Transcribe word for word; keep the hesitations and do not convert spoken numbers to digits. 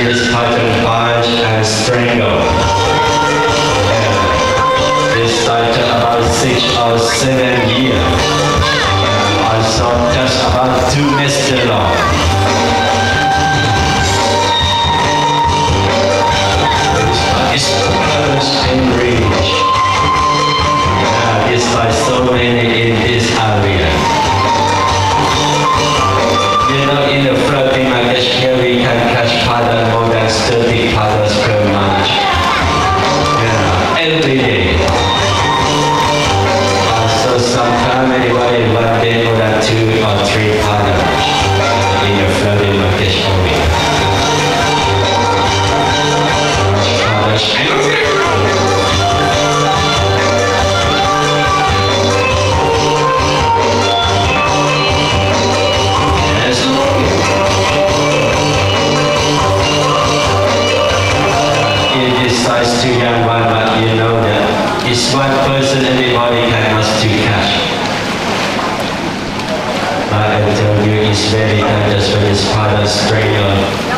this python punch and strangle. Yeah. This started about six or seven years. Yeah. Also just about two meters long. It's close and rich. Yeah, it's like so many in this area. You know, in the floating market here we can catch python more than thirty pythons per month. Yeah, every day. Uh, so sometimes anybody one day more than two or three pythons in the floating market only. Too young one, but you know that it's one person everybody cannot to catch. But I tell you, it's very dangerous when it's part of stranger.